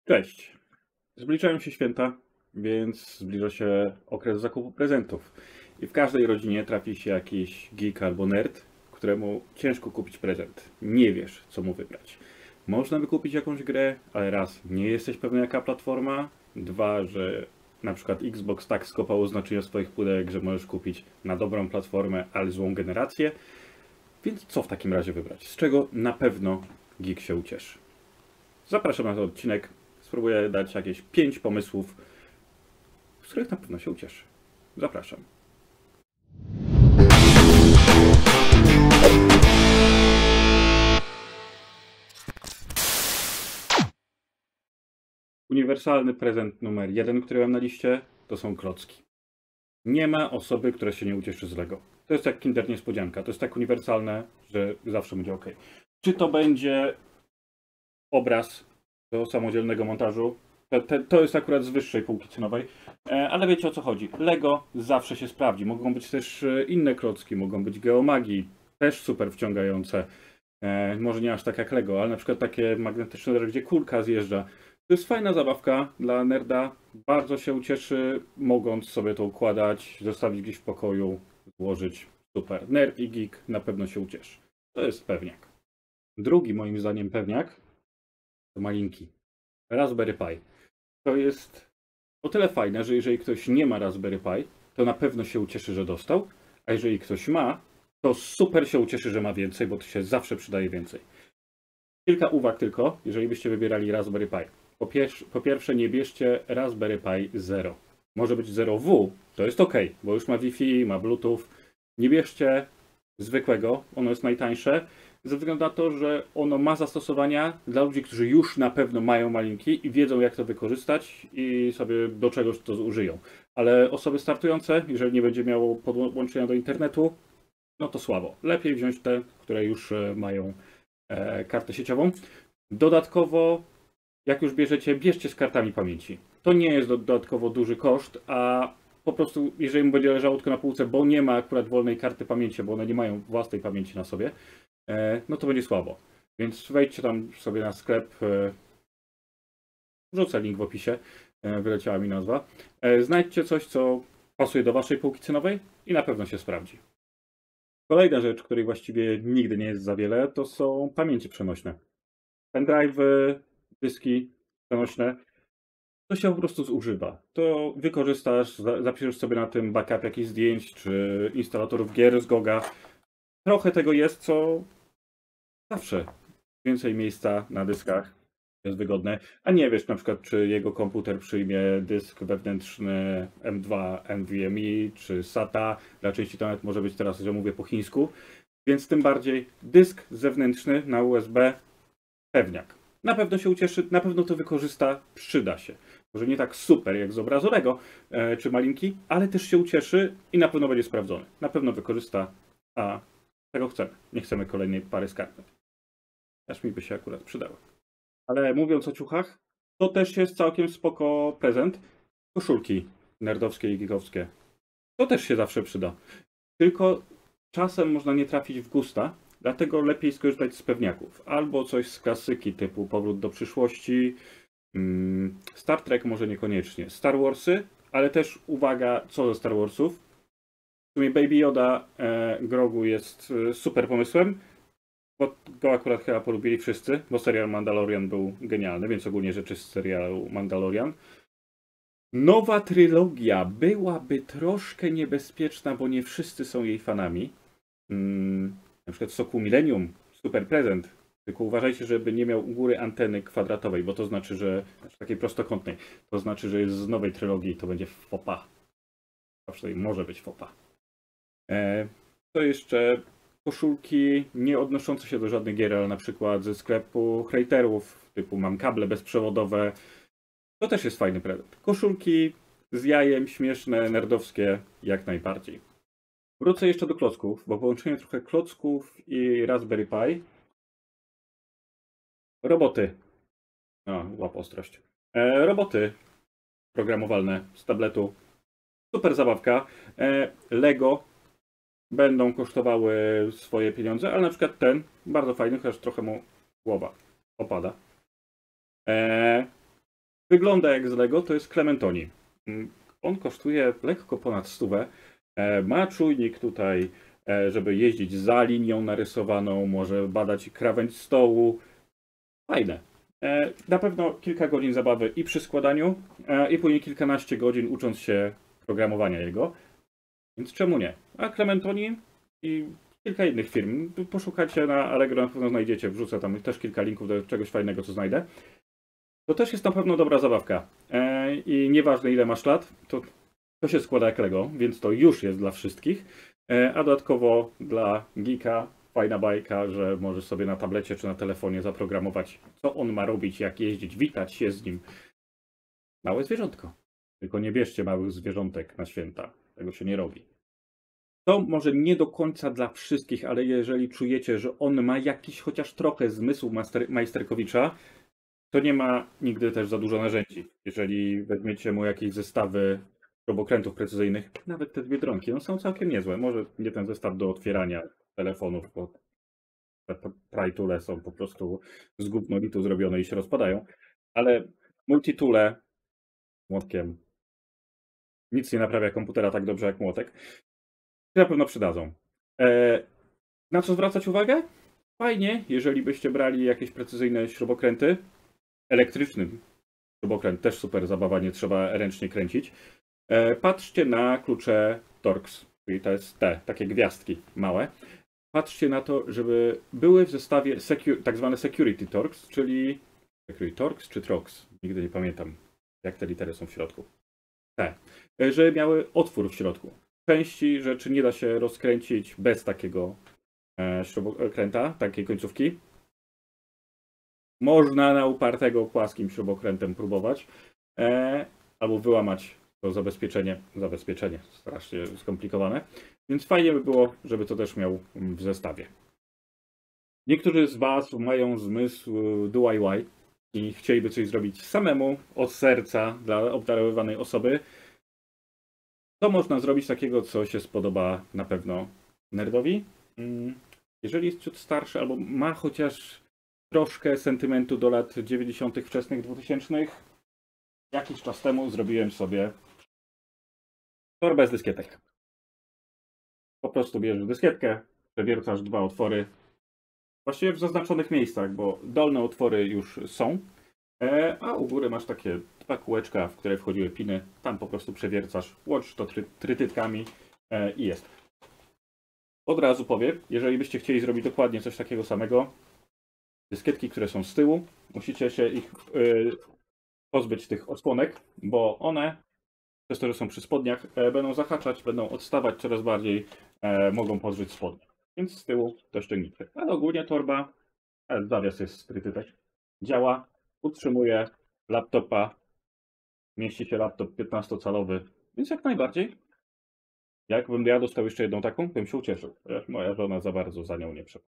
Cześć. Zbliżają się święta, więc zbliża się okres zakupu prezentów. I w każdej rodzinie trafi się jakiś geek albo nerd, któremu ciężko kupić prezent. Nie wiesz, co mu wybrać. Można wykupić jakąś grę, ale raz, nie jesteś pewny jaka platforma, dwa, że na przykład Xbox tak skopał oznaczenia swoich pudełek, że możesz kupić na dobrą platformę, ale złą generację. Więc co w takim razie wybrać? Z czego na pewno geek się ucieszy? Zapraszam na ten odcinek. Spróbuję dać jakieś 5 pomysłów, z których na pewno się ucieszy. Zapraszam. Uniwersalny prezent numer 1, który mam na liście, to są klocki. Nie ma osoby, która się nie ucieszy z Lego. To jest jak Kinder Niespodzianka. To jest tak uniwersalne, że zawsze będzie ok. Czy to będzie obraz do samodzielnego montażu? To jest akurat z wyższej półki cenowej, ale wiecie o co chodzi. Lego zawsze się sprawdzi. Mogą być też inne klocki, mogą być geomagi, też super wciągające. Może nie aż tak jak Lego, ale na przykład takie magnetyczne, gdzie kulka zjeżdża. To jest fajna zabawka dla nerda. Bardzo się ucieszy, mogąc sobie to układać, zostawić gdzieś w pokoju, złożyć. Super. Nerd i geek na pewno się ucieszy. To jest pewniak. Drugi moim zdaniem pewniak to malinki. Raspberry Pi. To jest o tyle fajne, że jeżeli ktoś nie ma Raspberry Pi, to na pewno się ucieszy, że dostał, a jeżeli ktoś ma, to super się ucieszy, że ma więcej, bo to się zawsze przydaje więcej. Kilka uwag tylko, jeżeli byście wybierali Raspberry Pi. Po pierwsze, nie bierzcie Raspberry Pi Zero. Może być 0W, to jest ok, bo już ma Wi-Fi, ma Bluetooth. Nie bierzcie zwykłego, ono jest najtańsze, ze względu na to, że ono ma zastosowania dla ludzi, którzy już na pewno mają malinki i wiedzą, jak to wykorzystać i sobie do czegoś to użyją. Ale osoby startujące, jeżeli nie będzie miało podłączenia do internetu, no to słabo. Lepiej wziąć te, które już mają kartę sieciową. Dodatkowo, jak już bierzecie, bierzcie z kartami pamięci. To nie jest dodatkowo duży koszt, a po prostu, jeżeli mu będzie leżało tylko na półce, bo nie ma akurat wolnej karty pamięci, bo one nie mają własnej pamięci na sobie, no to będzie słabo. Więc wejdźcie tam sobie na sklep, wrzucę link w opisie, wyleciała mi nazwa. Znajdźcie coś, co pasuje do waszej półki cenowej i na pewno się sprawdzi. Kolejna rzecz, której właściwie nigdy nie jest za wiele, to są pamięci przenośne. Pendrive'y, dyski przenośne, to się po prostu zużywa. To wykorzystasz, zapiszesz sobie na tym backup jakichś zdjęć, czy instalatorów gier z Goga. Trochę tego jest, co zawsze więcej miejsca na dyskach jest wygodne, a nie wiesz na przykład, czy jego komputer przyjmie dysk wewnętrzny M2 NVMe czy SATA. Dla części to nawet może być teraz, że mówię po chińsku, więc tym bardziej dysk zewnętrzny na USB pewniak. Na pewno się ucieszy, na pewno to wykorzysta, przyda się. Może nie tak super jak z obrazu Lego czy malinki, ale też się ucieszy i na pewno będzie sprawdzony. Na pewno wykorzysta, a tego chcemy. Nie chcemy kolejnej pary skarpet. Aż mi by się akurat przydały. Ale mówiąc o ciuchach, to też jest całkiem spoko prezent. Koszulki nerdowskie i geekowskie. To też się zawsze przyda. Tylko czasem można nie trafić w gusta, dlatego lepiej skorzystać z pewniaków. Albo coś z klasyki typu Powrót do przyszłości, Star Trek może niekoniecznie, Star Warsy, ale też uwaga, co ze Star Warsów. W sumie Baby Yoda Grogu jest super pomysłem, bo go akurat chyba polubili wszyscy, bo serial Mandalorian był genialny, więc ogólnie rzeczy z serialu Mandalorian. Nowa trylogia byłaby troszkę niebezpieczna, bo nie wszyscy są jej fanami. Na przykład Soku Millennium, super prezent. Tylko uważajcie, żeby nie miał u góry anteny kwadratowej, bo to znaczy, że takiej prostokątnej. To znaczy, że jest z nowej trylogii i to będzie fopa. A przynajmniej może być fopa. To jeszcze koszulki nie odnoszące się do żadnych gier, ale na przykład ze sklepu hejterów, typu mam kable bezprzewodowe. To też jest fajny prezent. Koszulki z jajem, śmieszne, nerdowskie, jak najbardziej. Wrócę jeszcze do klocków, bo połączenie trochę klocków i Raspberry Pi. Roboty. O, łap ostrość. Roboty programowalne z tabletu. Super zabawka. Lego będą kosztowały swoje pieniądze, ale na przykład ten, bardzo fajny, chociaż trochę mu głowa opada. Wygląda jak z Lego, to jest Clementoni. On kosztuje lekko ponad 100. Ma czujnik tutaj, żeby jeździć za linią narysowaną, może badać krawędź stołu. Fajne. Na pewno kilka godzin zabawy i przy składaniu, i później kilkanaście godzin ucząc się programowania jego. Więc czemu nie? A Clementoni i kilka innych firm. Poszukajcie na Allegro, na pewno znajdziecie. Wrzucę tam też kilka linków do czegoś fajnego, co znajdę. To też jest na pewno dobra zabawka. I nieważne ile masz lat, to się składa jak Lego, więc to już jest dla wszystkich. A dodatkowo dla geeka fajna bajka, że możesz sobie na tablecie czy na telefonie zaprogramować, co on ma robić, jak jeździć, witać się z nim. Małe zwierzątko. Tylko nie bierzcie małych zwierzątek na święta. Tego się nie robi. To może nie do końca dla wszystkich, ale jeżeli czujecie, że on ma jakiś chociaż trochę zmysł majsterkowicza, to nie ma nigdy też za dużo narzędzi. Jeżeli weźmiecie mu jakieś zestawy śrubokrętów precyzyjnych, nawet te z Biedronki, no są całkiem niezłe. Może nie ten zestaw do otwierania telefonów, bo te prytule są po prostu z gubnolitu zrobione i się rozpadają, ale multitule młotkiem nic nie naprawia komputera tak dobrze jak młotek. Na pewno przydadzą. Na co zwracać uwagę? Fajnie, jeżeli byście brali jakieś precyzyjne śrubokręty. Elektryczny śrubokręt też super zabawa, nie trzeba ręcznie kręcić. Patrzcie na klucze Torx, czyli to jest te takie gwiazdki małe. Patrzcie na to, żeby były w zestawie tak zwane Security Torx, czyli Security Torx czy Trox, nigdy nie pamiętam jak te litery są w środku. Te, że miały otwór w środku. Części rzeczy nie da się rozkręcić bez takiego śrubokręta, takiej końcówki. Można na upartego płaskim śrubokrętem próbować, albo wyłamać to zabezpieczenie, strasznie skomplikowane. Więc fajnie by było, żeby to też miał w zestawie. Niektórzy z Was mają zmysł DIY i chcieliby coś zrobić samemu, od serca, dla obdarowywanej osoby. To można zrobić takiego, co się spodoba na pewno nerdowi. Jeżeli jest ciut starszy albo ma chociaż troszkę sentymentu do lat 90., wczesnych 2000. Jakiś czas temu zrobiłem sobie torbę z dyskietek. Po prostu bierzesz dyskietkę, przewiercasz dwa otwory, właściwie w zaznaczonych miejscach, bo dolne otwory już są, a u góry masz takie dwa kółeczka, w które wchodziły piny. Tam po prostu przewiercasz, łącz to trytytkami i jest. Od razu powiem, jeżeli byście chcieli zrobić dokładnie coś takiego samego, dyskietki, które są z tyłu, musicie się ich pozbyć tych osłonek, bo one, przez to, że są przy spodniach, będą zahaczać, będą odstawać coraz bardziej, mogą podrzeć spodnie. Więc z tyłu to ściągnijcie. Ale ogólnie torba, zawias jest z trytytek, działa, utrzymuje laptopa, mieści się laptop 15-calowy, więc jak najbardziej. Jakbym ja dostał jeszcze jedną taką, bym się ucieszył. Moja żona za bardzo za nią nie przepadła.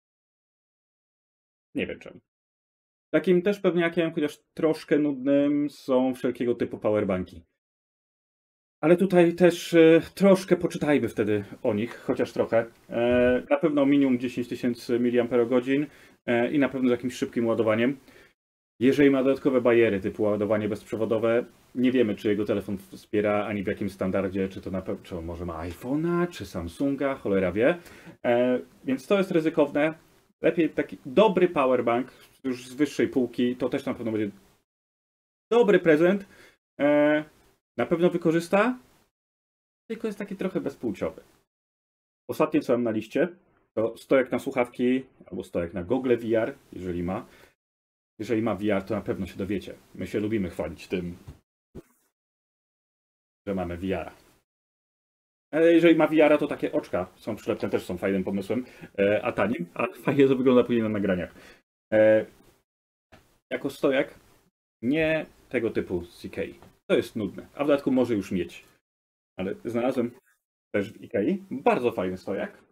Nie wiem czemu. Takim też pewniakiem, chociaż troszkę nudnym, są wszelkiego typu powerbanki. Ale tutaj też troszkę poczytajmy wtedy o nich, chociaż trochę. Na pewno minimum 10 000 mAh i na pewno z jakimś szybkim ładowaniem. Jeżeli ma dodatkowe bariery typu ładowanie bezprzewodowe, nie wiemy, czy jego telefon wspiera, ani w jakim standardzie, czy to na pewno, czy może ma iPhone'a, czy Samsunga, cholera wie. Więc to jest ryzykowne. Lepiej taki dobry powerbank, już z wyższej półki, to też na pewno będzie dobry prezent. Na pewno wykorzysta, tylko jest taki trochę bezpłciowy. Ostatnie, co mam na liście, to stojak na słuchawki, albo stojak na Google VR, jeżeli ma. Jeżeli ma VR, to na pewno się dowiecie. My się lubimy chwalić tym, że mamy VR-a. Ale jeżeli ma VR-a, to takie oczka są przylepne, też są fajnym pomysłem, a tanim, a fajnie to wygląda później na nagraniach. Jako stojak, nie tego typu z Ikei. To jest nudne, a w dodatku może już mieć. Ale znalazłem też w Ikei bardzo fajny stojak.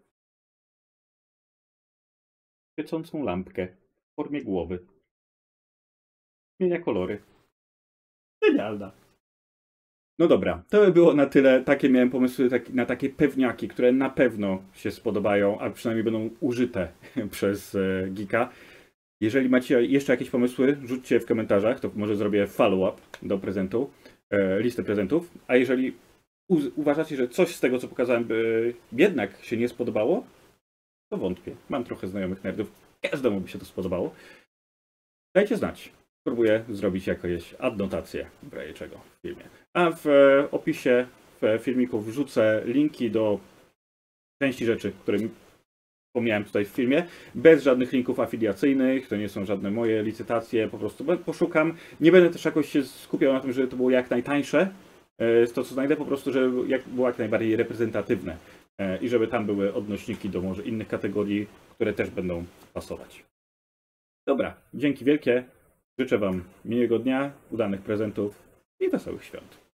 Świecącą lampkę w formie głowy. Zmienia kolory. Genialna. No dobra, to by było na tyle. Takie miałem pomysły na takie pewniaki, które na pewno się spodobają, a przynajmniej będą użyte przez geeka. Jeżeli macie jeszcze jakieś pomysły, rzućcie w komentarzach, to może zrobię follow-up do prezentu, listę prezentów. A jeżeli uważacie, że coś z tego, co pokazałem, by jednak się nie spodobało, to wątpię. Mam trochę znajomych nerdów, każdemu by się to spodobało. Dajcie znać. Spróbuję zrobić jakieś adnotacje, w razie czego w filmie. A w opisie filmiku wrzucę linki do części rzeczy, które wspomniałem tutaj w filmie, bez żadnych linków afiliacyjnych, to nie są żadne moje licytacje, po prostu poszukam. Nie będę też jakoś się skupiał na tym, żeby to było jak najtańsze, to co znajdę, po prostu, żeby było jak najbardziej reprezentatywne i żeby tam były odnośniki do może innych kategorii, które też będą pasować. Dobra, dzięki wielkie, życzę Wam miłego dnia, udanych prezentów i wesołych świąt.